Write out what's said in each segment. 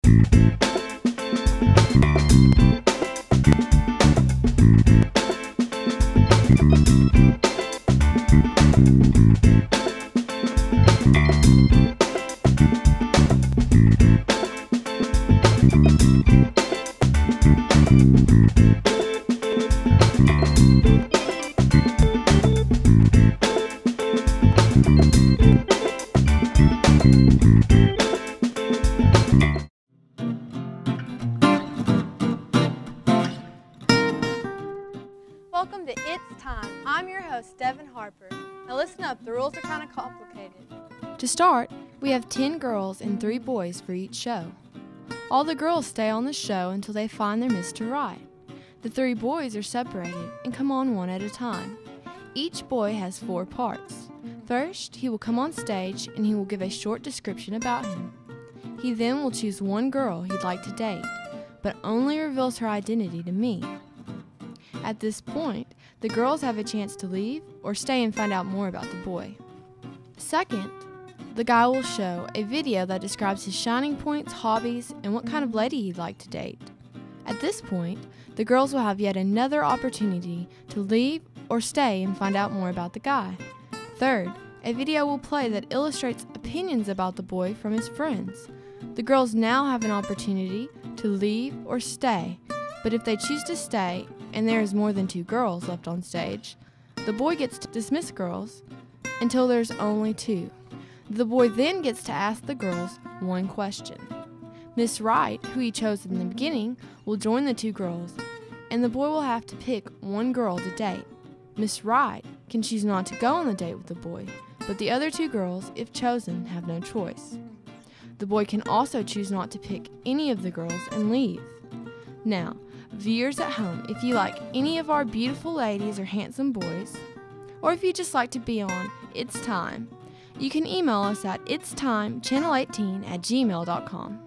Welcome to It's Time. I'm your host, Devin Harper. Now listen up, the rules are kind of complicated. To start, we have 10 girls and 3 boys for each show. All the girls stay on the show until they find their Mr. Right. The 3 boys are separated and come on one at a time. Each boy has 4 parts. First, he will come on stage and he will give a short description about him. He then will choose one girl he'd like to date, but only reveals her identity to me. At this point, the girls have a chance to leave or stay and find out more about the boy. Second, the guy will show a video that describes his shining points, hobbies, and what kind of lady he'd like to date. At this point, the girls will have yet another opportunity to leave or stay and find out more about the guy. Third, a video will play that illustrates opinions about the boy from his friends. The girls now have an opportunity to leave or stay, but if they choose to stay and there is more than 2 girls left on stage, the boy gets to dismiss girls until there's only 2. The boy then gets to ask the girls one question. Miss Wright, who he chose in the beginning, will join the 2 girls, and the boy will have to pick one girl to date. Miss Wright can choose not to go on the date with the boy, but the other 2 girls, if chosen, have no choice. The boy can also choose not to pick any of the girls and leave. Now, viewers at home, if you like any of our beautiful ladies or handsome boys, or if you just like to be on It's Time, you can email us at itstimechannel18@gmail.com.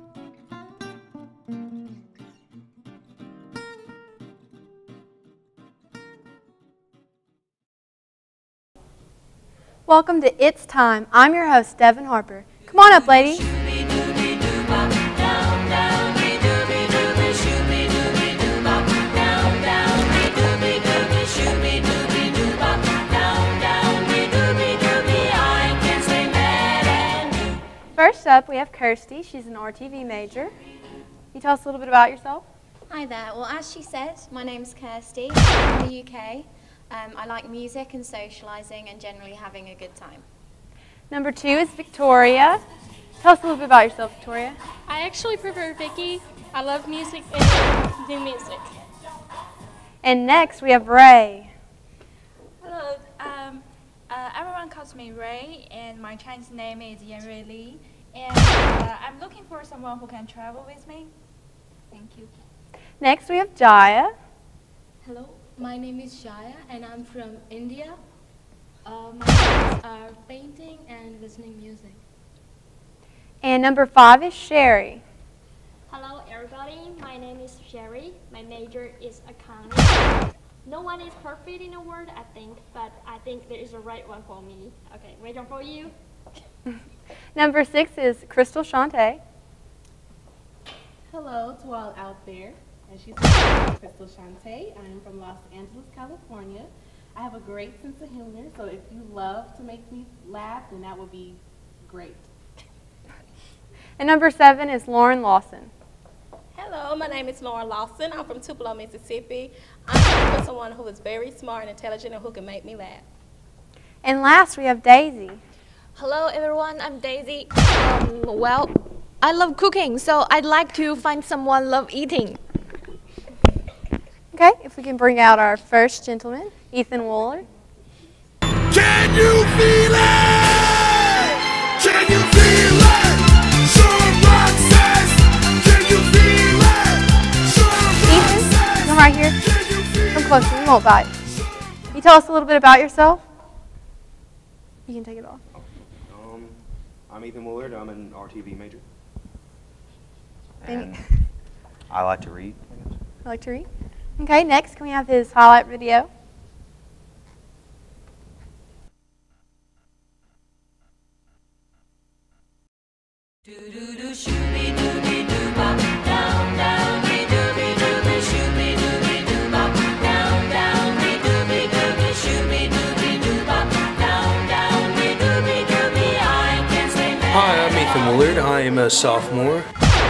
Welcome to It's Time. I'm your host, Devin Harper. Come on up, ladies. First up, we have Kirsty. She's an RTV major. Can you tell us a little bit about yourself? Hi there. Well, as she said, my name's Kirsty. I'm from the UK. I like music and socialising and generally having a good time. Number 2 is Victoria. Tell us a little bit about yourself, Victoria. I actually prefer Vicky. I love music and do music. And next, we have Ray. Hello, everyone calls me Ray, and my Chinese name is Yanrui Li. And I'm looking for someone who can travel with me. Thank you. Next, we have Jaya. Hello, my name is Jaya, and I'm from India. My hobbies are painting and listening music. And number 5 is Sherry. Hello everybody, my name is Sherry. My major is accounting. No one is perfect in the world, I think, but I think there is a right one for me. Okay, waiting for you. Number 6 is Crystal Shante. Hello to all out there. As she said, I'm Crystal Shante. I'm from Los Angeles, California. I have a great sense of humor, so if you love to make me laugh, then that would be great. And number 7 is Lauren Lawson. Hello, my name is Lauren Lawson. I'm from Tupelo, Mississippi. I'm looking for someone who is very smart and intelligent and who can make me laugh. And last, we have Daisy. Hello everyone, I'm Daisy. Well, I love cooking, so I'd like to find someone love eating. Okay, if we can bring out our first gentleman, Ethan Wooler. Can you feel it? Can you feel it? Sean Rock says, can you feel it? Ethan, come right here. Come closer, we won't bite. Can you tell us a little bit about yourself? You can take it off. I'm Ethan Willard. I'm an RTV major. And I like to read. I like to read. Okay, next, can we have his highlight video? Do do do shooby dooby doo bop. Ethan Willard. I am a sophomore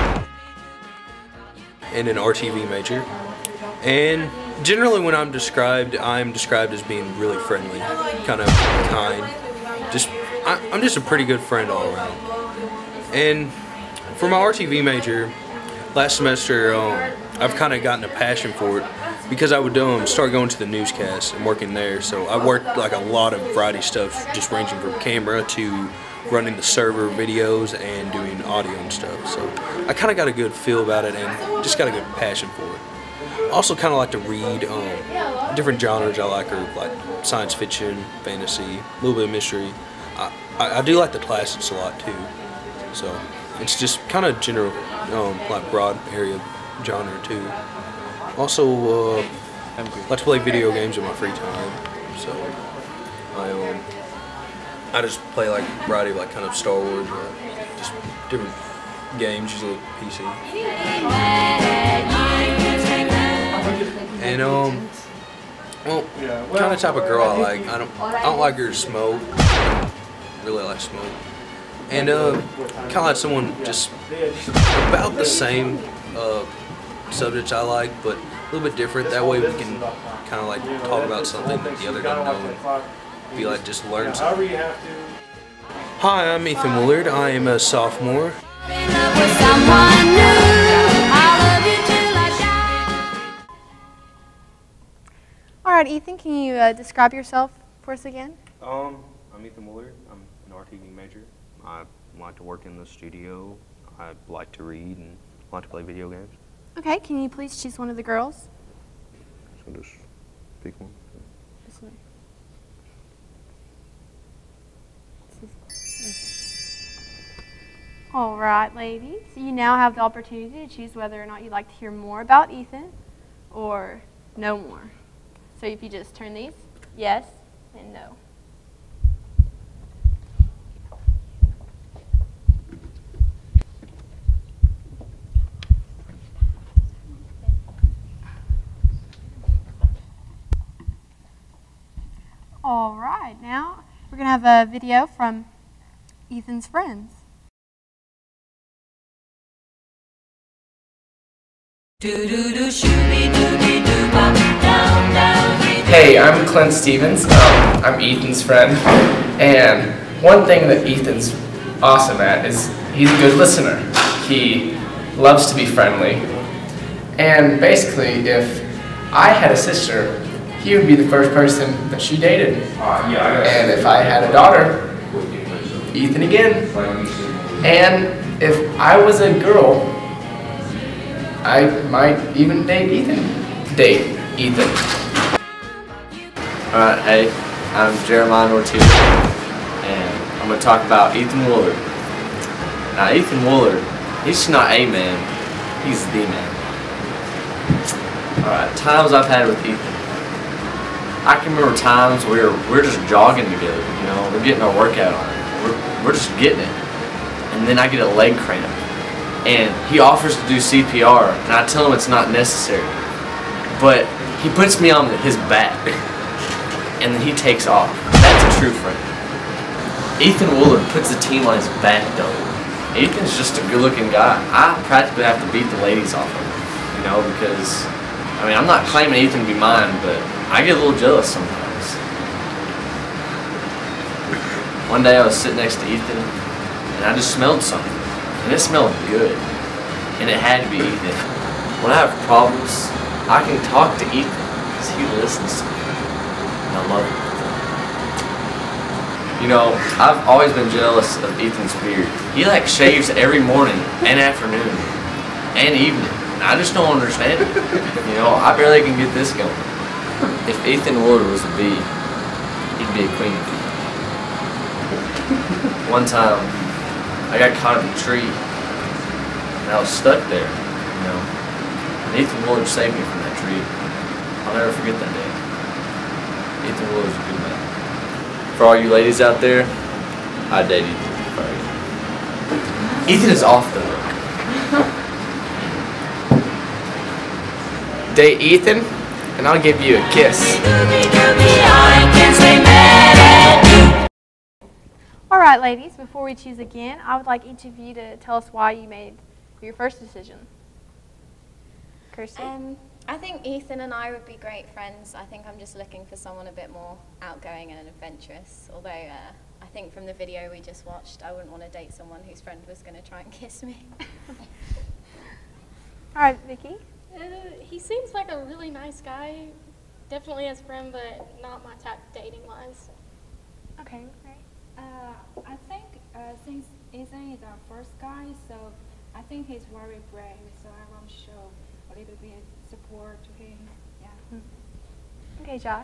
and an RTV major. And generally when I'm described as being really friendly, kind of kind. I'm just a pretty good friend all around. And for my RTV major, last semester I've kind of gotten a passion for it because I would start going to the newscast and working there. So I worked like a lot of variety stuff, just ranging from camera to running the server videos and doing audio and stuff. So I kind of got a good feel about it and just got a good passion for it. I also kind of like to read different genres I like are like science fiction, fantasy, a little bit of mystery. I do like the classics a lot too. So it's just kind of general, like broad area genre too. Also, like to play video games in my free time. So I just play like a variety of like kind of Star Wars, just different games, usually PC. And well, kind of type of girl I like. I don't like her to smoke. I don't really like smoke. And kind of like someone just about the same subjects I like, but a little bit different. That way we can kind of like talk about something that the other doesn't know and be like just learn something. Hi, I'm Ethan Willard. I am a sophomore. All right, Ethan, can you describe yourself for us again? I'm Ethan Willard. I'm an RTV major. I like to work in the studio. I like to read and like to play video games. Okay, can you please choose one of the girls? So just pick one. This way. All right, ladies. You now have the opportunity to choose whether or not you'd like to hear more about Ethan or no more. So if you just turn these, yes and no. All right, now we're going to have a video from Ethan's friends. Hey, I'm Clint Stevens. I'm Ethan's friend. And one thing that Ethan's awesome at is he's a good listener. He loves to be friendly. And basically, if I had a sister, he would be the first person that she dated. And if I had a daughter, Ethan again. And if I was a girl, I might even date Ethan. Alright, hey, I'm Jeremiah Ortiz, and I'm going to talk about Ethan Willard. Now, Ethan Willard, he's not a man, he's the man. Alright, times I've had with Ethan. I can remember times where we're just jogging together, you know, we're getting our workout on. We're just getting it. And then I get a leg cramp. And he offers to do CPR, and I tell him it's not necessary. But he puts me on his back, and then he takes off. That's a true friend. Ethan Willard puts the team on his back, though. Ethan's just a good-looking guy. I practically have to beat the ladies off him, you know, because, I mean, I'm not claiming Ethan to be mine, but I get a little jealous sometimes. One day I was sitting next to Ethan, and I just smelled something. And it smelled good. And it had to be Ethan. When I have problems, I can talk to Ethan because he listens to me. And I love him. You know, I've always been jealous of Ethan's beard. He like shaves every morning and afternoon and evening. And I just don't understand it. You know, I barely can get this going. If Ethan Willard was a bee, he'd be a queen bee. One time, I got caught in a tree, and I was stuck there, you know. And Ethan Willard saved me from that tree. I'll never forget that day. Ethan Willard's a good man. For all you ladies out there, I date Ethan. Ethan is off the hook. Date Ethan, and I'll give you a kiss. All right. right, ladies, before we choose again, I would like each of you to tell us why you made your first decision. Kirsty? I think Ethan and I would be great friends. I think I'm just looking for someone a bit more outgoing and adventurous. Although I think from the video we just watched, I wouldn't want to date someone whose friend was going to try and kiss me. All right, Vicky? He seems like a really nice guy. Definitely as a friend, but not my type dating-wise. Okay, great. I think since Ethan is our first guy, so I think he's very brave, so I want to show a little bit of support to him. Yeah. Okay, Jai?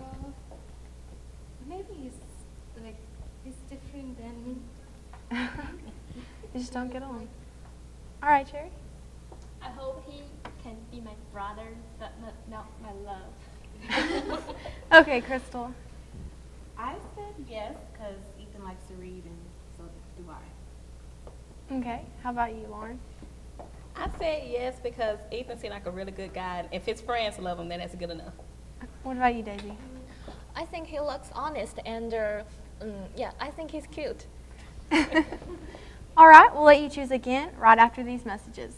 Maybe he's different than me. You just don't get on. All right, Cherry? I hope he can be my brother, but not my love. Okay, Crystal? I said yes because Ethan likes to read, and so do I. Okay, how about you, Lauren? I said yes because Ethan seemed like a really good guy, and if his friends love him, then that's good enough. What about you, Daisy? I think he looks honest and yeah, I think he's cute. All right, we'll let you choose again right after these messages.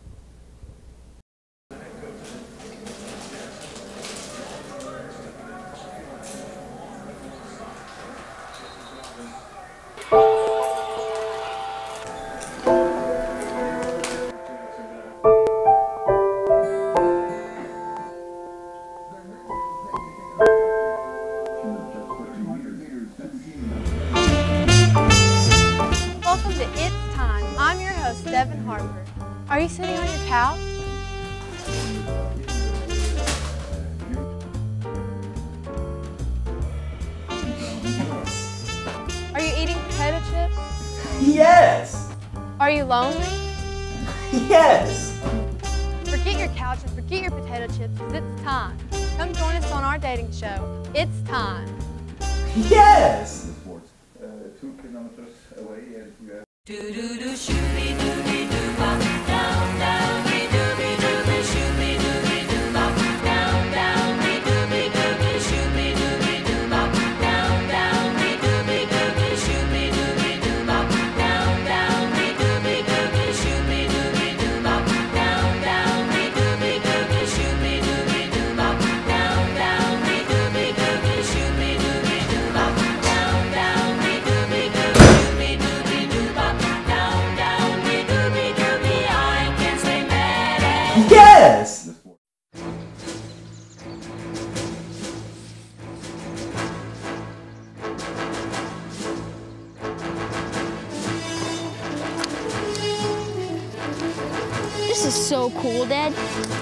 Welcome to It's Time. I'm your host, Devin Harper. Are you sitting on your couch? Are you eating potato chips? Yes! Are you lonely? Yes! Forget your couch and forget your potato chips because it's time. Come join us on our dating show. It's time. Yes! 2 kilometers away and we have Do-do-do, shooby-dooby-doo-bop, down, down, dee-dooby-dooby, shooby-dooby-doo-bop, down, down, dee-dooby-dooby, shooby-dooby-doo-bop, down, down, dee-dooby-dooby, shooby-dooby-doo-bop, down, down, dee-dooby-dooby, shooby-dooby-doo-bop, down, down, dee-dooby-dooby, shooby-dooby-doo-bop, down, down, dee-dooby-dooby, shooby-dooby-doo-bop, down, down, dee-dooby-dooby, shooby-dooby-doo-bop, down, down, dee-dooby-dooby, I can't stay mad at Yes! This is so cool, Dad.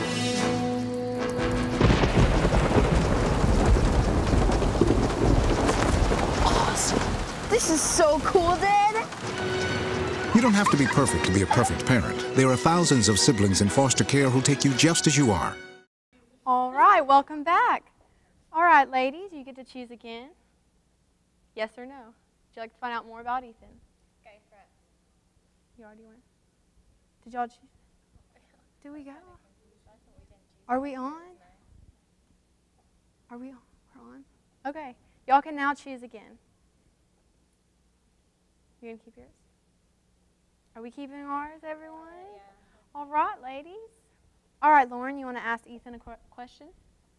Awesome. This is so cool, Dad. You don't have to be perfect to be a perfect parent. There are thousands of siblings in foster care who'll take you just as you are. All right, welcome back. All right, ladies, you get to choose again. Yes or no? Would you like to find out more about Ethan? Go for it. You already went? Did y'all choose? Do we go? Are we on? Are we on? We're on? Okay. Y'all can now choose again. You gonna keep yours? Are we keeping ours, everyone? Yeah. All right, ladies. All right, Lauren, you want to ask Ethan a question?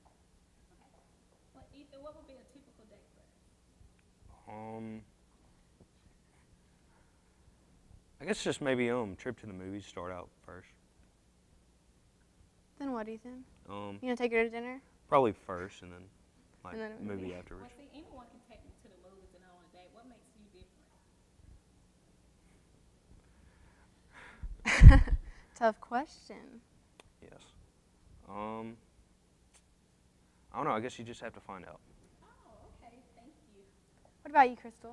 Well, Ethan, what would be a typical date for us? I guess just maybe trip to the movies start out first. Then what, Ethan? You Um, gonna take her to dinner? Probably first and then like And then a movie movie. afterwards. Well, see, anyone can take you to the movies and on a date. What makes you different? Tough question. Yes. I don't know. I guess you just have to find out. Oh, okay. Thank you. What about you, Crystal?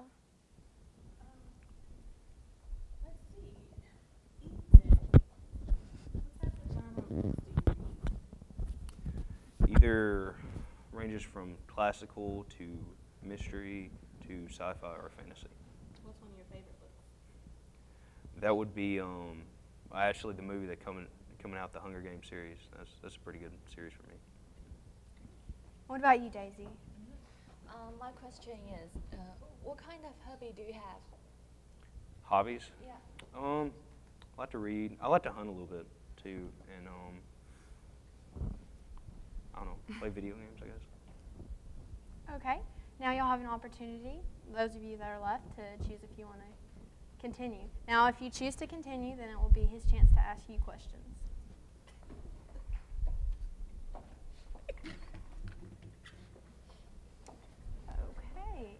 Let's see. Ethan, what type of genre movies do you read? Either ranges from classical to mystery to sci-fi or fantasy. What's one of your favorite books? That would be actually the movie that coming out, the Hunger Games series. That's a pretty good series for me. What about you, Daisy? My question is, what kind of hobby do you have? Hobbies? Yeah. I like to read. I like to hunt a little bit too, and I don't know, play video games, I guess. Okay. Now you'll have an opportunity, those of you that are left, to choose if you want to continue. Now, if you choose to continue, then it will be his chance to ask you questions. Okay.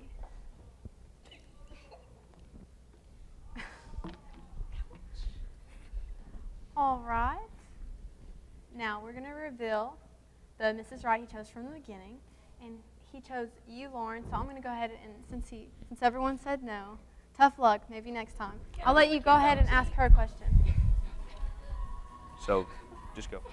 All right. Now we're going to reveal the Mrs. Wright he chose from the beginning, and he chose you, Lauren. So I'm going to go ahead and since everyone said no, tough luck. Maybe next time. I'll let you go ahead and ask her a question. So, just go.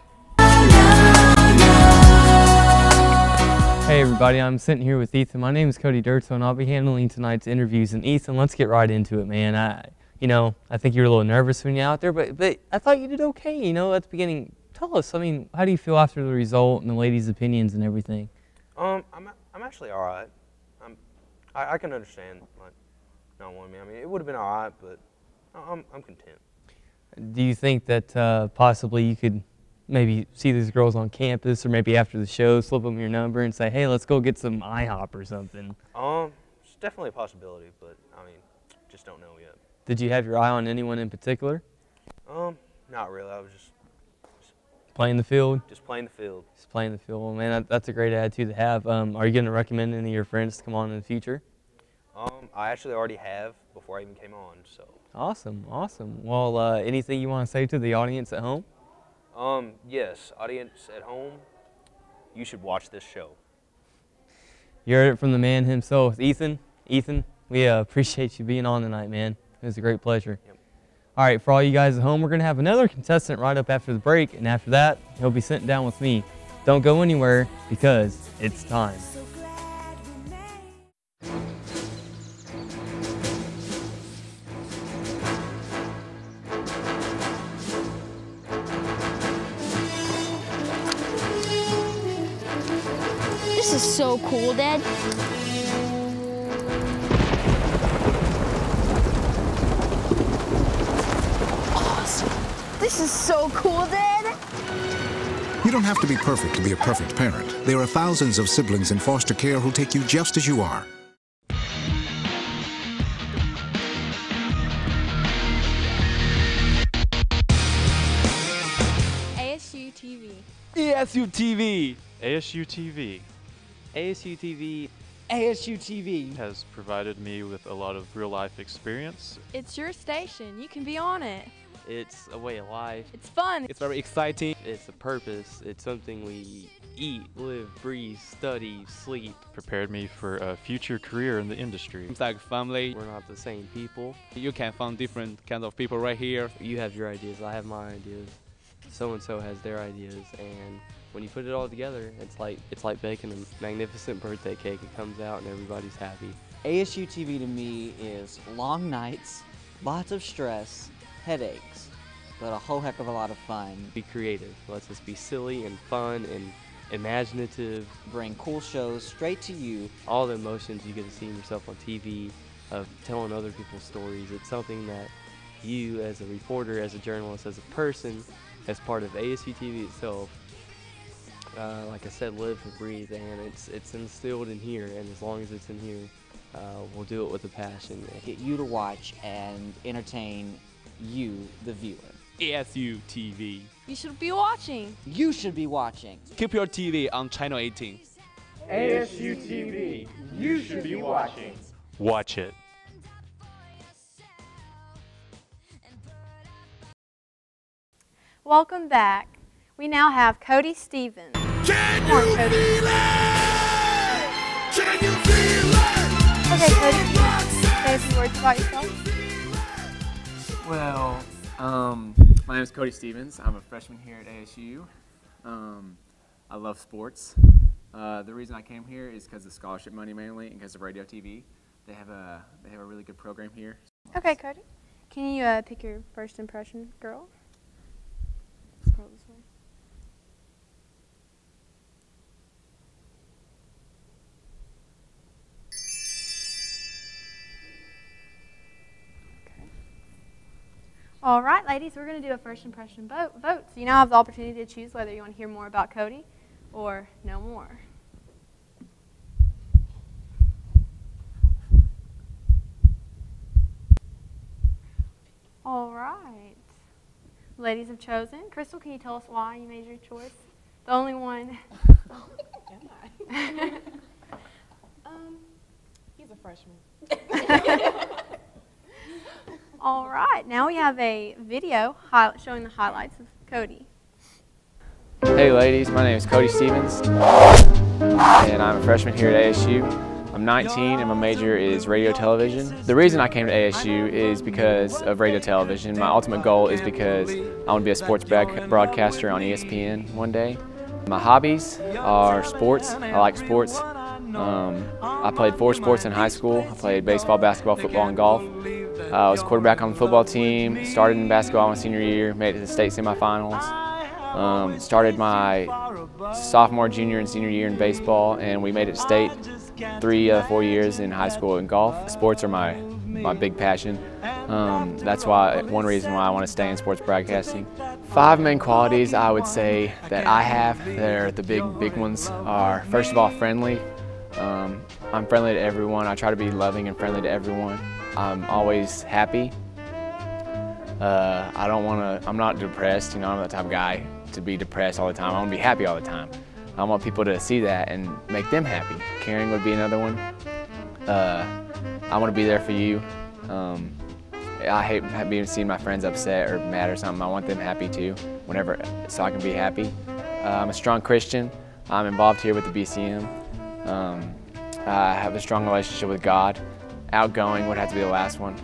Hey everybody, I'm sitting here with Ethan. My name is Cody Dirtso, and I'll be handling tonight's interviews. And Ethan, let's get right into it, man. I think you were a little nervous when you're out there, but I thought you did okay. At the beginning. Tell us. I mean, how do you feel after the result and the ladies' opinions and everything? I'm actually all right. I can understand like not wanting me. I mean, it would have been all right, but I'm content. Do you think that possibly you could maybe see these girls on campus, or maybe after the show, slip them your number and say, hey, let's go get some IHOP or something? It's definitely a possibility, but I mean, just don't know yet. Did you have your eye on anyone in particular? Not really. I was just playing the field? Just playing the field. Just playing the field. Well, man, that's a great attitude to have. Are you going to recommend any of your friends to come on in the future? I actually already have before I even came on, so. Awesome, awesome. Well, anything you want to say to the audience at home? Yes, audience at home, you should watch this show. You heard it from the man himself. Ethan, we appreciate you being on tonight, man. It was a great pleasure. Yep. All right, for all you guys at home, we're going to have another contestant right up after the break, and after that, he'll be sitting down with me. Don't go anywhere, because it's time. This is so cool, Dad. Awesome. This is so cool, Dad. You don't have to be perfect to be a perfect parent. There are thousands of siblings in foster care who take you just as you are. ASU-TV. ASU-TV. ASU-TV. ASU-TV. ASU-TV has provided me with a lot of real-life experience. It's your station. You can be on it. It's a way of life. It's fun. It's very exciting. It's a purpose. It's something we eat, live, breathe, study, sleep. Prepared me for a future career in the industry. It's like family. We're not the same people. You can find different kinds of people right here. You have your ideas. I have my ideas. So-and-so has their ideas, and when you put it all together, it's like baking a magnificent birthday cake. It comes out and everybody's happy. ASU-TV to me is long nights, lots of stress, headaches, but a whole heck of a lot of fun. Be creative. Let's just be silly and fun and imaginative. Bring cool shows straight to you. All the emotions you get to see yourself on TV, of telling other people's stories. It's something that you as a reporter, as a journalist, as a person, as part of ASU-TV itself, like I said, live and breathe, and it's instilled in here, and as long as it's in here, we'll do it with a passion. Get you to watch and entertain you, the viewer. ASU-TV. You should be watching. You should be watching. Keep your TV on channel 18. ASU-TV. You should be watching. Watch it. Welcome back. We now have Cody Stevens. Can you Cody. feel it? Can you feel it? Okay, Cody, say a few words about yourself. Well, my name is Cody Stevens. I'm a freshman here at ASU. I love sports. The reason I came here is because of scholarship money mainly, and because of radio TV. They have a really good program here. Okay, Cody. Can you pick your first impression, girl? Scroll this way. All right, ladies, we're going to do a first impression vote. So you now have the opportunity to choose whether you want to hear more about Cody or no more. All right. Ladies have chosen. Crystal, can you tell us why you made your choice? The only one. He's a freshman. All right. Now we have a video showing the highlights of Cody. Hey ladies, my name is Cody Stevens, and I'm a freshman here at ASU. I'm 19 and my major is radio television. The reason I came to ASU is because of radio television. My ultimate goal is because I want to be a sports broadcaster on ESPN one day. My hobbies are sports. I like sports. I played 4 sports in high school. I played baseball, basketball, football, and golf. I was quarterback on the football team, started in basketball my senior year, made it to the state semifinals. Started my sophomore, junior, and senior year in baseball, and we made it to state 3 out of 4 years in high school in golf. Sports are my big passion. That's one reason why I want to stay in sports broadcasting. 5 main qualities I would say that I have, they're the big ones, are first of all friendly. I'm friendly to everyone. I try to be loving and friendly to everyone. I'm always happy. I'm not depressed, I'm not the type of guy to be depressed all the time. I want to be happy all the time. I want people to see that and make them happy. Caring would be another one. I want to be there for you. I hate seeing my friends upset or mad or something. I want them happy too, so I can be happy. I'm a strong Christian. I'm involved here with the BCM. I have a strong relationship with God. Outgoing would have to be the last one.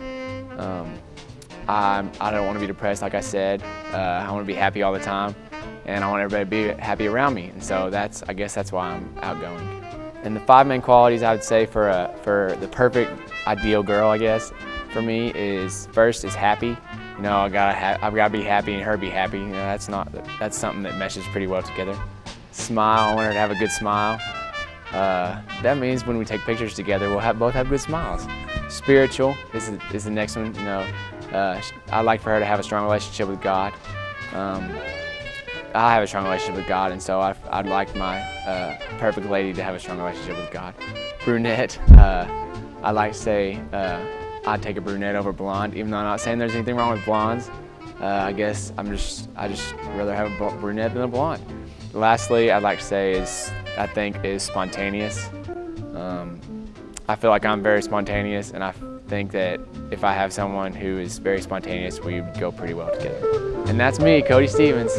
I don't want to be depressed, like I said. I want to be happy all the time, and I want everybody to be happy around me. And so I guess that's why I'm outgoing. And the 5 main qualities I would say for the perfect ideal girl, I guess, for me is first is happy. I've got to be happy and her be happy. That's something that meshes pretty well together. Smile. I want her to have a good smile. That means when we take pictures together, we'll both have good smiles. Spiritual is the next one. I'd like for her to have a strong relationship with God. I have a strong relationship with God, and so I'd like my perfect lady to have a strong relationship with God. Brunette. I like to say I'd take a brunette over blonde, even though I'm not saying there's anything wrong with blondes. I guess I just rather have a brunette than a blonde. Lastly, I'd like to say is spontaneous. I feel like I'm very spontaneous, and I think that if I have someone who is very spontaneous, we would go pretty well together. And that's me, Cody Stevens.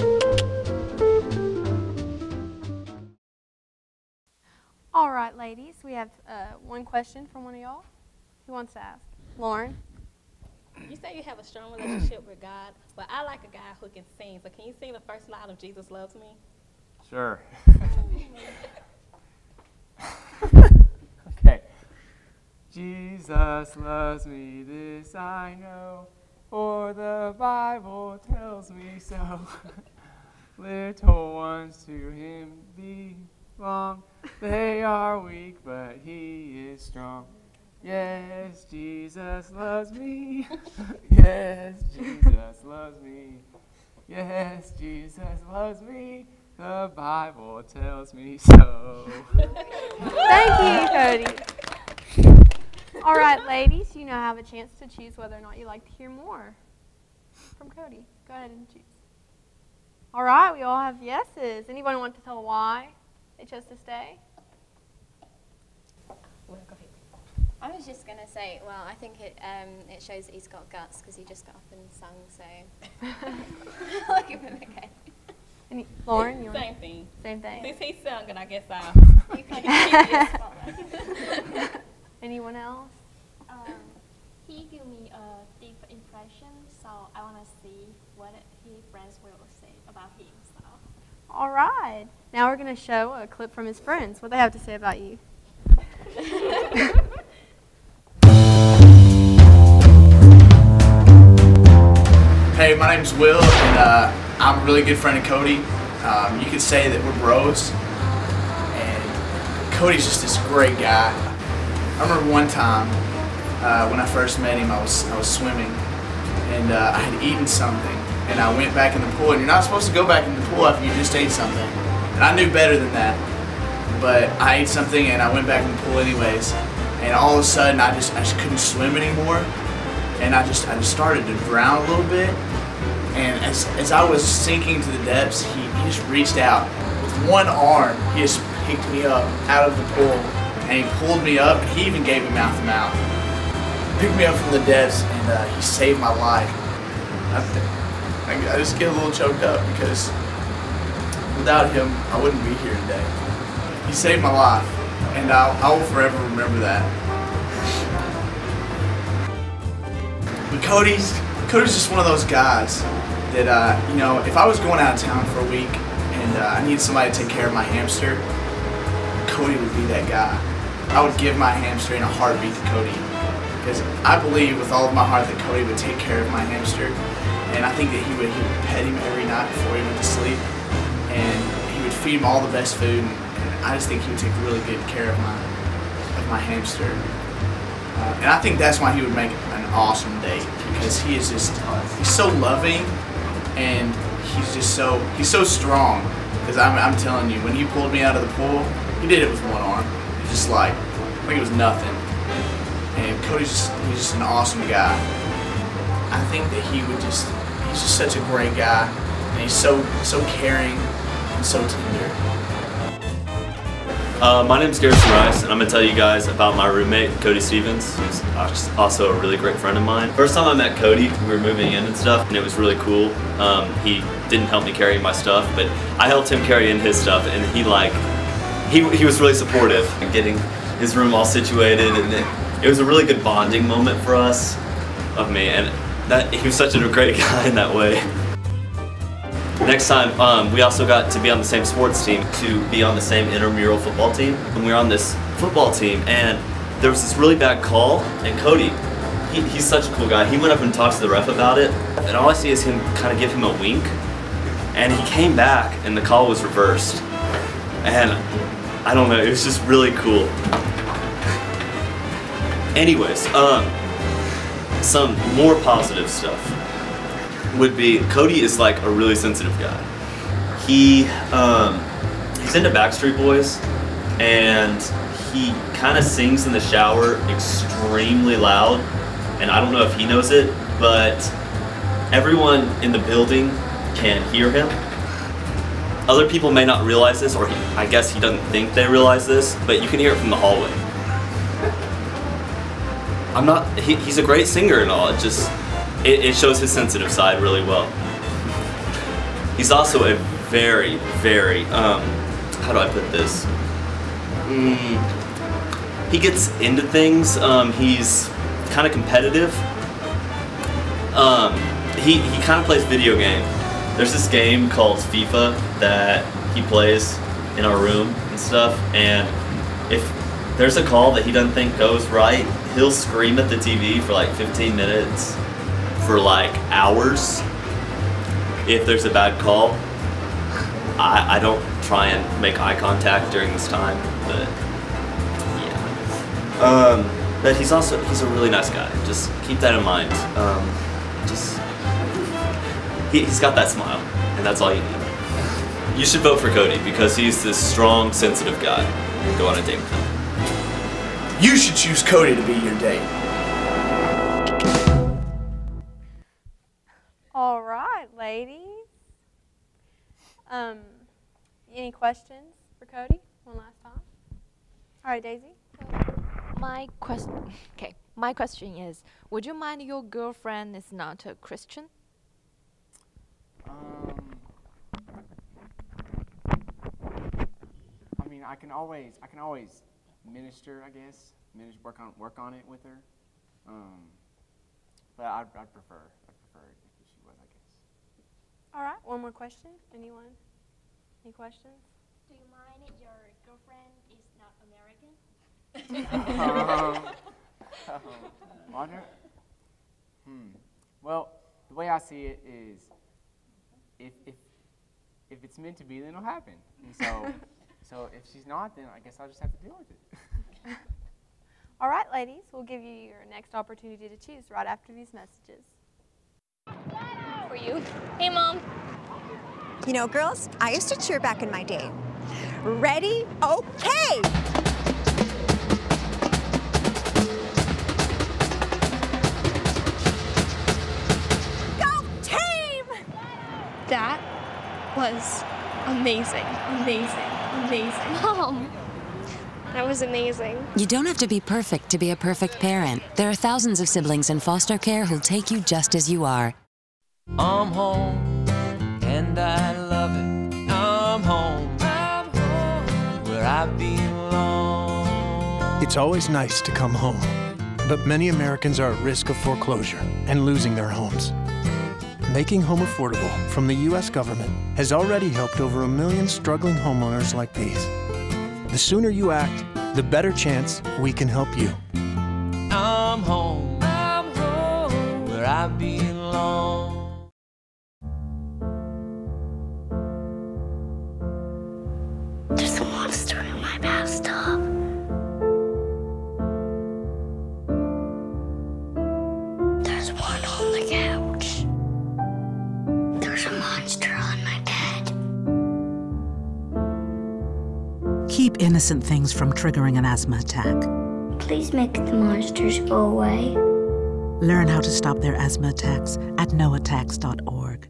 All right, ladies, we have one question from one of y'all. Who wants to ask? Lauren? You say you have a strong relationship with God, but I like a guy who can sing. So can you sing the first line of Jesus Loves Me? Sure. Okay. Jesus loves me, this I know, for the Bible tells me so. Little ones to him belong. They are weak, but he is strong. Yes, Jesus loves me. Yes, Jesus loves me. Yes, Jesus loves me. The Bible tells me so. Thank you, Cody. All right, ladies, you now have a chance to choose whether or not you'd like to hear more from Cody. Go ahead and choose. All right, we all have yeses. Anyone want to tell why they chose to stay? I was just going to say, well, I think it shows that he's got guts because he just got up and sung, so I'll give him a go. Lauren, you Same thing. Same thing. Since he sung, and I guess you can give me a spotlight. Anyone else? He gave me a deep impression, so I want to see what his friends will say about him. So. All right. Now we're going to show a clip from his friends, what they have to say about you. Hey, my name's Will, and I'm a really good friend of Cody. You could say that we're bros, and Cody's just this great guy. I remember one time when I first met him, I was swimming, and I had eaten something, and I went back in the pool, and you're not supposed to go back in the pool after you just ate something, and I knew better than that, but I ate something and I went back in the pool anyways, and all of a sudden I just couldn't swim anymore, and I just started to drown a little bit, and as I was sinking to the depths, he just reached out with one arm. He just picked me up out of the pool, and he pulled me up, and he even gave me mouth to mouth. Picked me up from the depths, and he saved my life. I just get a little choked up because without him, I wouldn't be here today. He saved my life, and I will forever remember that. But Cody's just one of those guys that, you know, if I was going out of town for a week and I needed somebody to take care of my hamster, Cody would be that guy. I would give my hamster in a heartbeat to Cody, because I believe with all of my heart that Cody would take care of my hamster, and I think that he would pet him every night before he went to sleep, and he would feed him all the best food, and I just think he would take really good care of my hamster. And I think that's why he would make an awesome date, because he's so loving, and he's so strong. Because I'm telling you, when he pulled me out of the pool, he did it with one arm. It's just like it was nothing. And he's just an awesome guy. I think that he's just such a great guy, and he's so caring and so tender. My name is Garrison Rice, and I'm going to tell you guys about my roommate, Cody Stevens, who's also a really great friend of mine. First time I met Cody, we were moving in and stuff, and it was really cool. He didn't help me carry my stuff, but I helped him carry in his stuff, and he was really supportive in getting his room all situated, and it was a really good bonding moment for us, of me, and he was such a great guy in that way. Next time, we also got to be on the same sports team, to be on the same intramural football team. And we were on this football team, and there was this really bad call, and Cody, he's such a cool guy. He went up and talked to the ref about it, and all I see is him kind of give him a wink, and he came back, and the call was reversed. And I don't know, it was just really cool. Anyways, some more positive stuff would be, Cody is like a really sensitive guy. He's into Backstreet Boys, and he kind of sings in the shower extremely loud, and I don't know if he knows it, but everyone in the building can hear him. Other people may not realize this, or I guess he doesn't think they realize this, but you can hear it from the hallway. He's a great singer and all, it shows his sensitive side really well. He's also a very, very, how do I put this? He gets into things, he's kind of competitive. He kind of plays video games. There's this game called FIFA that he plays in our room and stuff, and if there's a call that he doesn't think goes right, he'll scream at the TV for like 15 minutes. For like hours. If there's a bad call, I don't try and make eye contact during this time, but yeah. But he's a really nice guy. Just keep that in mind. He's got that smile, and that's all you need. You should vote for Cody because he's this strong, sensitive guy. And go on a date with him. You should choose Cody to be your date. All right, ladies. Any questions for Cody? One last time. All right, Daisy. My question is, would you mind your girlfriend is not a Christian? I mean, I can always minister, I guess, work on it with her. But I'd prefer it if she was, I guess. All right, one more question. Anyone? Any questions? Do you mind if your girlfriend is not American? Wonder? Well, the way I see it is, if it's meant to be, then it'll happen. And so if she's not, then I guess I'll just have to deal with it. All right, ladies, we'll give you your next opportunity to choose right after these messages. for you. Hey, Mom. You know, girls, I used to cheer back in my day. Ready? Okay! Go team! That was amazing, amazing, amazing. Mom, that was amazing. You don't have to be perfect to be a perfect parent. There are thousands of siblings in foster care who'll take you just as you are. I'm home, and I love it. I'm home, where I belong. It's always nice to come home, but many Americans are at risk of foreclosure and losing their homes. Making home affordable from the U.S. government has already helped over 1 million struggling homeowners like these. The sooner you act, the better chance we can help you. I'm home, where I belong. There's a monster in my bathtub. There's one on the couch. There's a monster on my bed. Keep innocent things from triggering an asthma attack. Please make the monsters go away. Learn how to stop their asthma attacks at noattacks.org.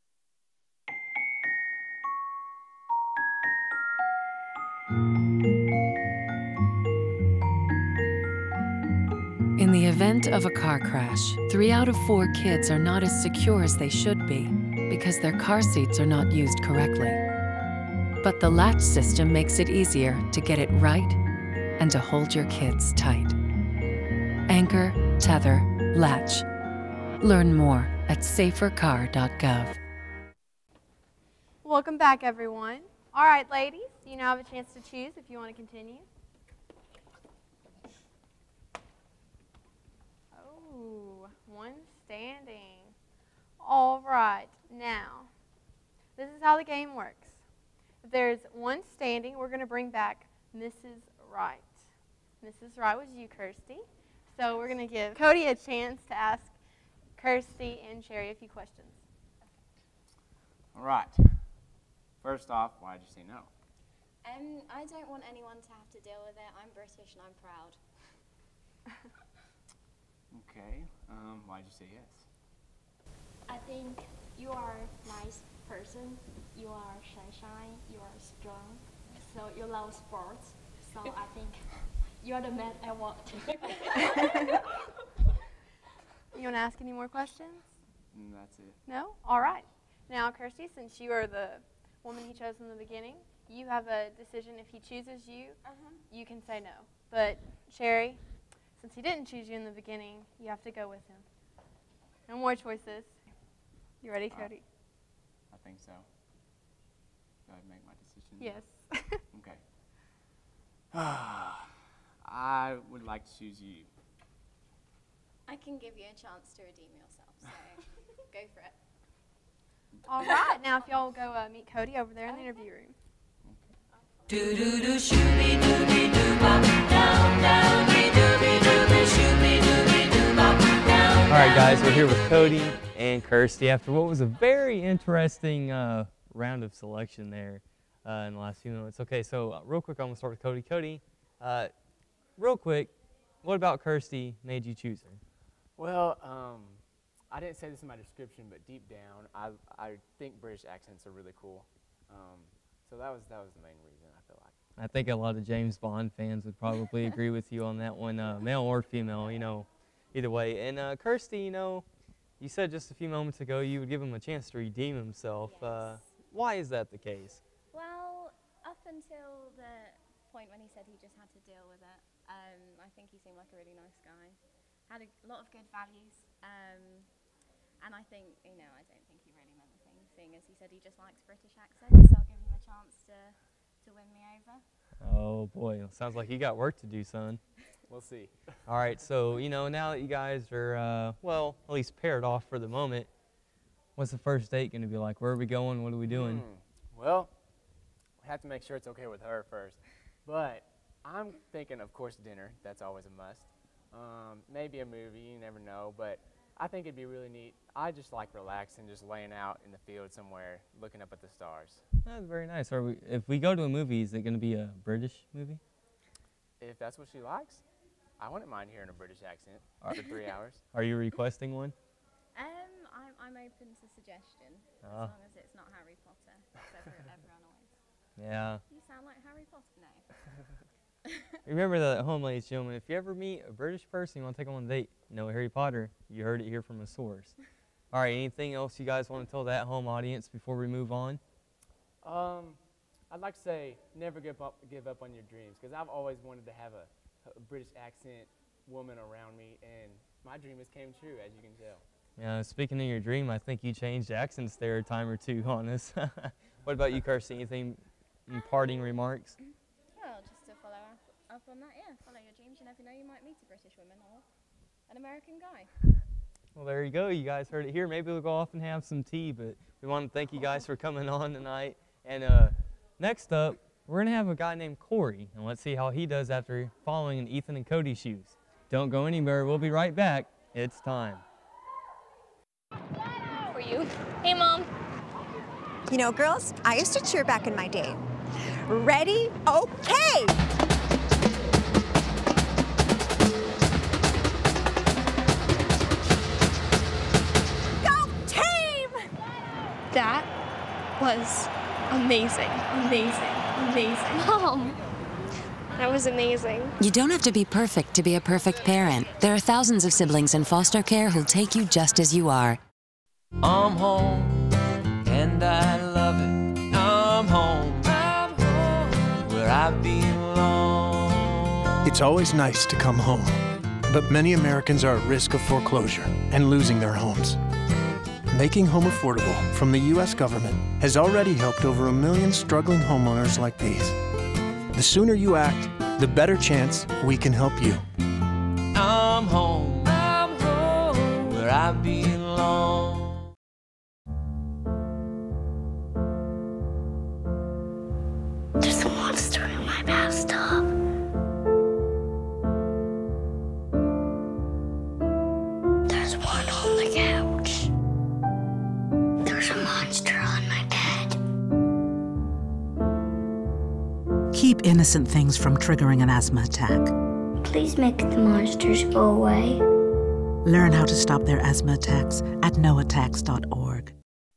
In the event of a car crash, 3 out of 4 kids are not as secure as they should be because their car seats are not used correctly. But the latch system makes it easier to get it right and to hold your kids tight. Anchor, tether, latch. Learn more at safercar.gov. Welcome back, everyone. All right, ladies, you now have a chance to choose if you want to continue. Oh, one standing. All right, now, this is how the game works. If there's one standing, we're going to bring back Mrs. Wright. Mrs. Wright was you, Kirsty. So we're going to give Cody a chance to ask Kirsty and Sherry a few questions. All right. First off, why did you say no? I don't want anyone to have to deal with it. I'm British and I'm proud. Okay. Why did you say yes? I think you are a nice person. You are sunshine. You are strong. So you love sports. So I think you're the man I want. You want to ask any more questions? That's it. No? All right. Now, Kirsty, since you are the woman he chose in the beginning, you have a decision. If he chooses you, you can say no. But, Sherry, since he didn't choose you in the beginning, you have to go with him. No more choices. You ready, Cody? I think so. Do I make my decision? Yes. Okay. I would like to choose you. I can give you a chance to redeem yourself, so go for it. All right. Now, if y'all go meet Cody over there in the interview room. Do-do-do, shooby-dooby-doo-bop, down, down-dee-dooby-dooby, shooby-dooby-doo-bop, down. All right, guys, we're here with Cody and Kirsty after what was a very interesting round of selection there in the last few minutes. Okay, so real quick, I'm going to start with Cody. Cody, real quick, what about Kirsty made you choose her? Well, I didn't say this in my description, but deep down, I think British accents are really cool. So that was the main reason, I feel like. I think a lot of James Bond fans would probably agree with you on that one, male or female, you know, either way. And Kirsty, you know, you said just a few moments ago you would give him a chance to redeem himself. Yes. Why is that the case? Well, up until the point when he said he just had to deal with it, I think he seemed like a really nice guy. Had a lot of good values. And I think, you know, I don't think he really meant the thing, seeing as he said he just likes British accents, so I'll give him a chance to win me over. Oh boy, sounds like you got work to do, son. We'll see. All right, so, you know, now that you guys are, well, at least paired off for the moment, what's the first date going to be like? Where are we going? What are we doing? Well, we have to make sure it's okay with her first. But I'm thinking, of course, dinner. That's always a must. Maybe a movie, you never know. But I think it'd be really neat. I just like relaxing, just laying out in the field somewhere, looking up at the stars. That's very nice. If we go to a movie, is it going to be a British movie? If that's what she likes, I wouldn't mind hearing a British accent for 3 hours. Are you requesting one? I'm open to suggestion, as long as it's not Harry Potter, because everyone always. Yeah. You sound like Harry Potter now. Remember that at home, ladies and gentlemen, if you ever meet a British person you want to take on a date, no Harry Potter, you heard it here from a source. All right, anything else you guys want to tell that home audience before we move on? I'd like to say never give up on your dreams, because I've always wanted to have a British accent woman around me, and my dream has came true, as you can tell. Yeah, speaking of your dream, I think you changed accents there a time or two on us. What about you, Kirsty? Anything, any parting remarks? Well, just to follow up on that, yeah, follow your dreams. You never know, you might meet a British woman or an American guy. Well, there you go. You guys heard it here. Maybe we'll go off and have some tea, but we want to thank you guys for coming on tonight. And next up, we're going to have a guy named Corey, and let's see how he does after following in Ethan and Cody's shoes. Don't go anywhere. We'll be right back. It's time. For you. Hey, Mom. You know, girls, I used to cheer back in my day. Ready? Okay! Go team! That was amazing, amazing, amazing. Mom, that was amazing. You don't have to be perfect to be a perfect parent. There are thousands of siblings in foster care who'll take you just as you are. I'm home, and I love it. I'm home, where I belong. It's always nice to come home, but many Americans are at risk of foreclosure and losing their homes. Making home affordable from the U.S. government has already helped over 1 million struggling homeowners like these. The sooner you act, the better chance we can help you. I'm home, where I belong. There's a monster in my bathtub. There's one on the couch. There's a monster on my bed. Keep innocent things from triggering an asthma attack. Please make the monsters go away. Learn how to stop their asthma attacks at noattacks.org.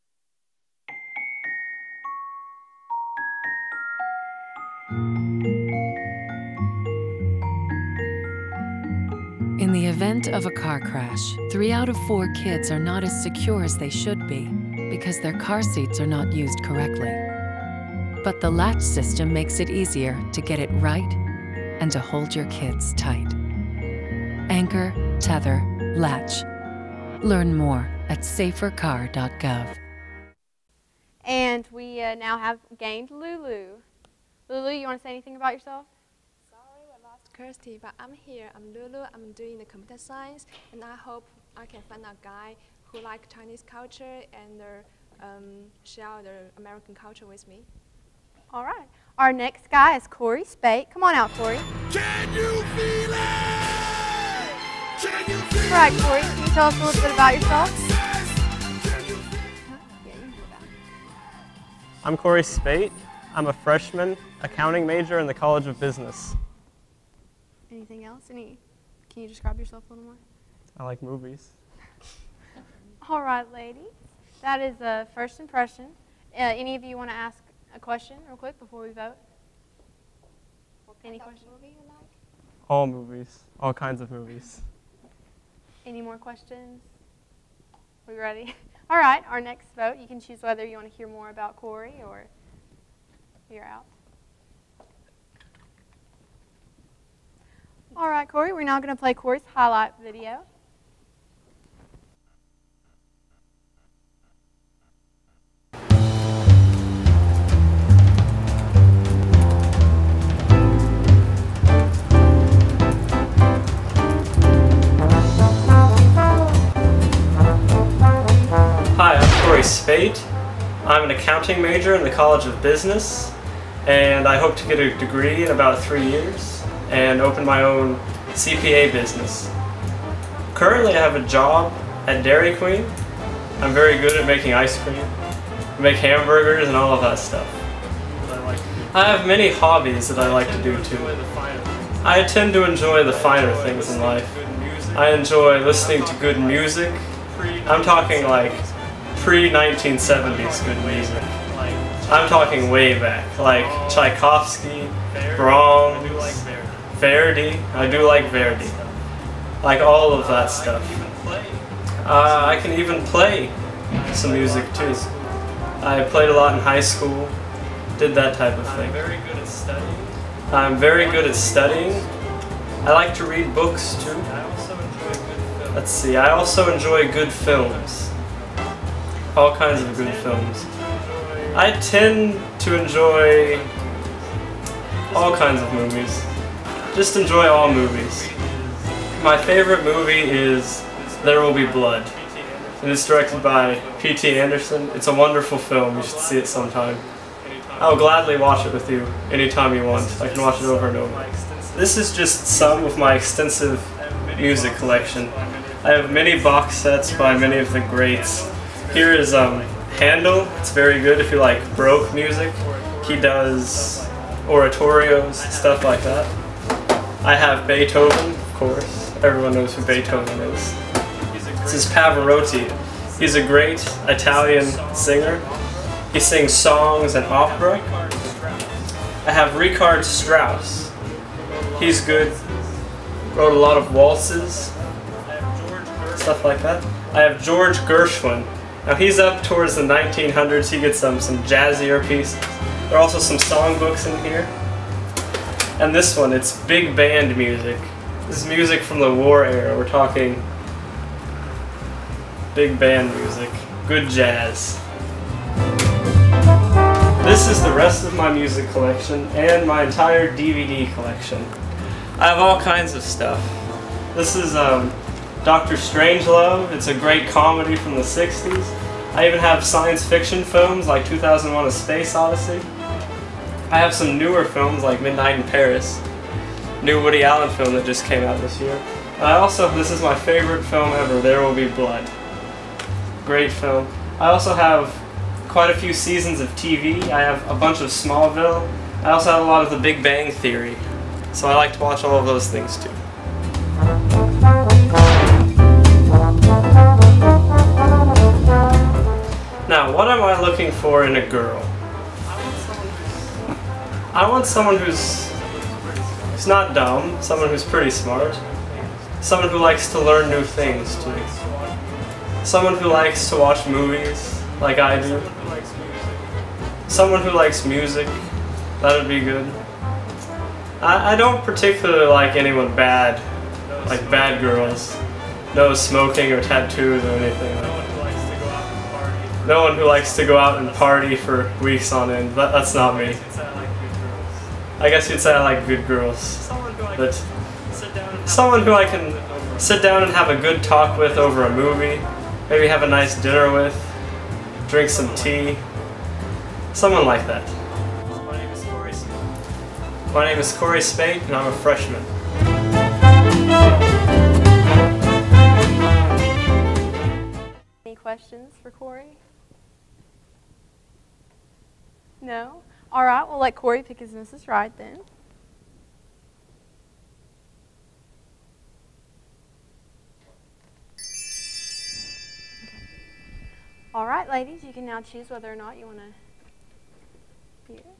In the event of a car crash, 3 out of 4 kids are not as secure as they should be because their car seats are not used correctly. But the latch system makes it easier to get it right and to hold your kids tight. Anchor, tether, latch. Learn more at safercar.gov. And we now have gained Lulu. Lulu, you want to say anything about yourself? Sorry, we lost Kirsty, but I'm here. I'm Lulu. I'm doing the computer science, and I hope I can find a guy who likes Chinese culture and share the American culture with me. All right. Our next guy is Corey Spate. Come on out, Corey. Can you feel it? Can you feel it? All right, Corey, can you tell us a little bit about yourself? I'm Corey Spate. I'm a freshman accounting major in the College of Business. Anything else? Can you describe yourself a little more? I like movies. All right, ladies. That is a first impression. Any of you want to ask a question real quick before we vote? Any questions? All movies. All kinds of movies. Any more questions? We ready? All right, our next vote, you can choose whether you want to hear more about Corey or you're out. All right, Corey, we're now going to play Corey's highlight video. Hi, I'm Corey Spate. I'm an accounting major in the College of Business, and I hope to get a degree in about 3 years and open my own CPA business. Currently I have a job at Dairy Queen. I'm very good at making ice cream. I make hamburgers and all of that stuff. I have many hobbies that I like to do too. I tend to enjoy the finer things in life. I enjoy listening to good music. I'm talking like pre-1970s good music. I'm talking way back, like Tchaikovsky, Brahms, Verdi. I do like Verdi. Like all of that stuff. I can even play some music too. I played a lot in high school, did that type of thing. I'm very good at studying. I like to read books too. Let's see, I also enjoy good films. All kinds of good films. I tend to enjoy all kinds of movies. Just enjoy all movies. My favorite movie is There Will Be Blood. And it's directed by P.T. Anderson. It's a wonderful film. You should see it sometime. I'll gladly watch it with you anytime you want. I can watch it over and over. This is just some of my extensive music collection. I have many box sets by many of the greats. Here is Handel. It's very good if you like Baroque music. He does oratorios, stuff like that. I have Beethoven, of course. Everyone knows who Beethoven is. This is Pavarotti. He's a great Italian singer. He sings songs and opera. I have Richard Strauss. He's good. Wrote a lot of waltzes, stuff like that. I have George Gershwin. Now he's up towards the 1900s. He gets some jazzier pieces. There are also some songbooks in here. And this one, it's big band music. This is music from the war era. We're talking big band music, good jazz. This is the rest of my music collection and my entire DVD collection. I have all kinds of stuff. This is Dr. Strangelove. It's a great comedy from the 60s. I even have science fiction films like 2001: A Space Odyssey. I have some newer films like Midnight in Paris, new Woody Allen film that just came out this year. And I also, this is my favorite film ever, There Will Be Blood. Great film. I also have quite a few seasons of TV. I have a bunch of Smallville. I also have a lot of The Big Bang Theory. So I like to watch all of those things too. Now, what am I looking for in a girl? I want someone who's not dumb, someone who's pretty smart, someone who likes to learn new things too. Someone who likes to watch movies, like I do. Someone who likes music, that would be good. I don't particularly like anyone bad, like bad girls. No smoking or tattoos or anything like that. No one who likes to go out and party for weeks on end. That's not me. I guess you'd say I like good girls. But someone who I can sit down and have a good talk with over a movie. Maybe have a nice dinner with, drink some tea, someone like that. My name is Corey Spate, and I'm a freshman. Any questions for Corey? No? All right, we'll let Corey pick his Mrs. Right then. All right, ladies, you can now choose whether or not you want to hear.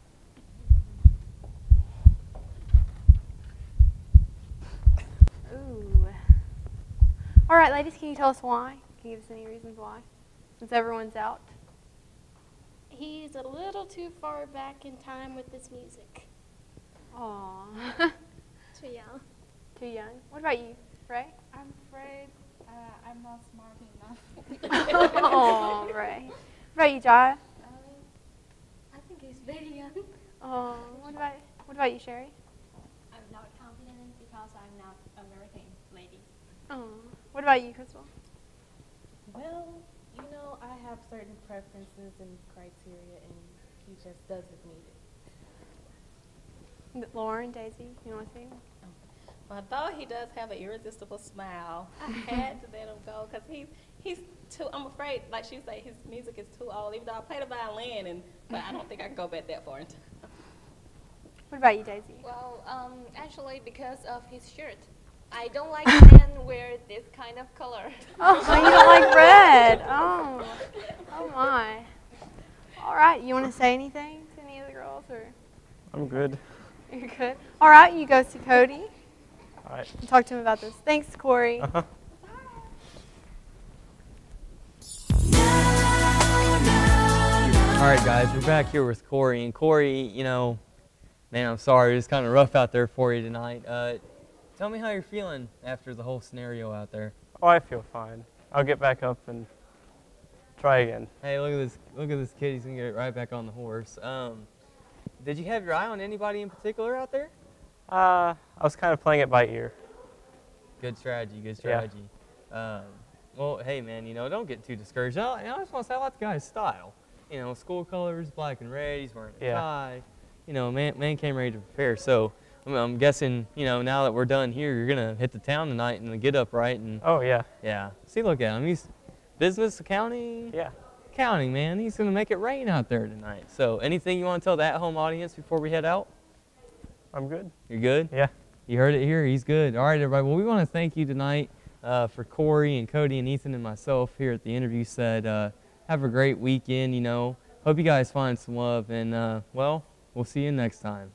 Ooh. All right, ladies, can you tell us why? Can you give us any reasons why? Since everyone's out. He's a little too far back in time with this music. Aw. Too young. Too young. What about you, Ray? I'm afraid I'm not smart enough. Oh, Ray. What about you, Jaya? I think he's very young. Oh, what about you, Sherry? I'm not confident because I'm not American lady. Oh, what about you, Crystal? Well, you know, I have certain preferences and criteria, and he just doesn't meet it. Lauren, Daisy, you want to say? Although he does have an irresistible smile, I had to let him go because he's too, I'm afraid, like she say, his music is too old, even though I play the violin, but I don't think I can go back that far into. What about you, Daisy? Well, actually, because of his shirt. I don't like men wear this kind of color. Oh, you don't like red. Oh, oh my. All right, you want to say anything to any of the girls, or? I'm good. You're good. All right, you go see Cody. All right. And talk to him about this. Thanks, Corey. All right, guys, we're back here with Corey. And Corey, you know, man, I'm sorry, it's kind of rough out there for you tonight. Tell me how you're feeling after the whole scenario out there. Oh, I feel fine. I'll get back up and try again. Hey, look at this! Look at this kid. He's gonna get right back on the horse. Did you have your eye on anybody in particular out there? I was kind of playing it by ear. Good strategy. Good strategy. Yeah. Well, hey, man, you know, don't get too discouraged. I just want to say I like the guy's style. You know, school colors, black and red. He's wearing a tie. You know, man came ready to prepare. So I'm guessing, you know, now that we're done here, you're gonna hit the town tonight and get up, right? And oh yeah. Yeah. See, look at him. He's business, accounting. Yeah. Accounting, man. He's gonna make it rain out there tonight. So, anything you want to tell that home audience before we head out? I'm good. You're good? Yeah. You heard it here. He's good. All right, everybody. Well, we want to thank you tonight for Corey and Cody and Ethan and myself here at the interview set. Have a great weekend. You know. Hope you guys find some love, and well, we'll see you next time.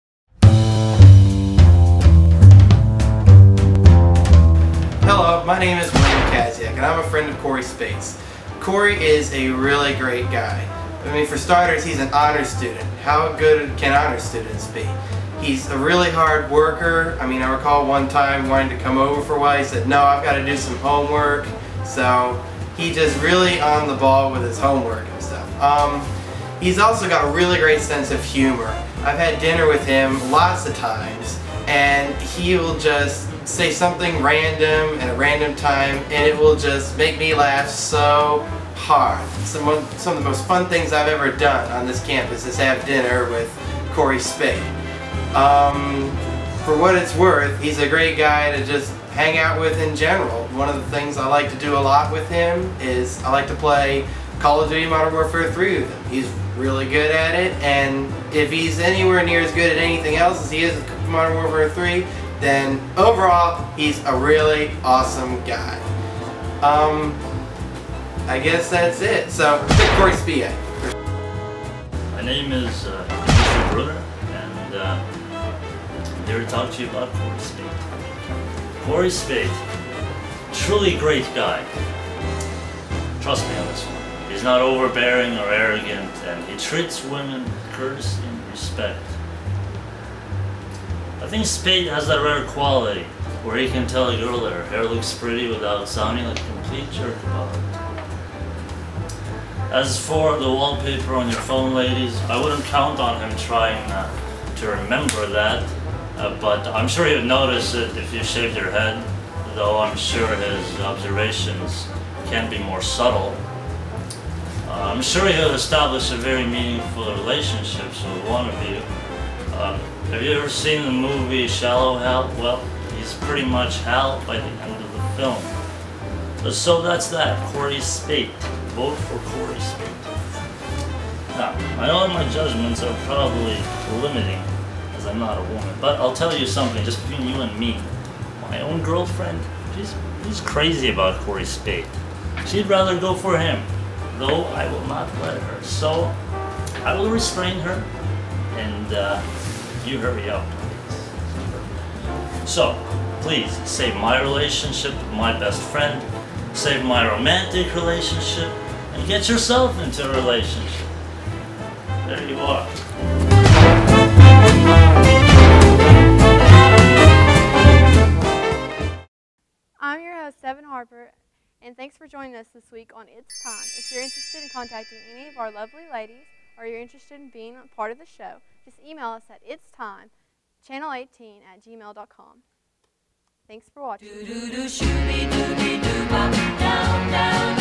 Hello, my name is William Kaziak, and I'm a friend of Corey Spates. Corey is a really great guy. I mean, for starters, he's an honor student. How good can honor students be? He's a really hard worker. I mean, I recall one time wanting to come over for a while. He said, no, I've got to do some homework. So he's just really on the ball with his homework and stuff. He's also got a really great sense of humor. I've had dinner with him lots of times, and he will just say something random at a random time, and it will just make me laugh so hard. Some of the most fun things I've ever done on this campus is have dinner with Corey Spade. For what it's worth, he's a great guy to just hang out with in general. One of the things I like to do a lot with him is I like to play Call of Duty Modern Warfare 3 with him. He's really good at it, and if he's anywhere near as good at anything else as he is at Modern Warfare 3, then overall, he's a really awesome guy. I guess that's it. So, pick Corey Spade. My name is Mr. Brunner, and I'm here to talk to you about Corey Spade. Corey Spade, truly great guy. Trust me on this one. He's not overbearing or arrogant, and he treats women with courtesy and respect. I think Spade has that rare quality where he can tell a girl that her hair looks pretty without sounding like a complete jerk about it. As for the wallpaper on your phone, ladies, I wouldn't count on him trying to remember that, but I'm sure he'd notice it if you shaved your head, though I'm sure his observations can be more subtle. I'm sure he'll establish a very meaningful relationships with one of you. Have you ever seen the movie Shallow Hal? Well, he's pretty much Hal by the end of the film. So that's that, Corey Spade. Vote for Corey Spade. Now, I know my judgments are probably limiting, as I'm not a woman, but I'll tell you something, just between you and me. My own girlfriend, she's crazy about Corey Spade. She'd rather go for him, though I will not let her. So, I will restrain her, and you hurry up, please. So, please, save my relationship with my best friend, save my romantic relationship, and get yourself into a relationship. There you are. I'm your host, Devin Harper, and thanks for joining us this week on It's Time. If you're interested in contacting any of our lovely ladies, or you're interested in being a part of the show, just email us at itstime channel18@gmail.com. Thanks for watching.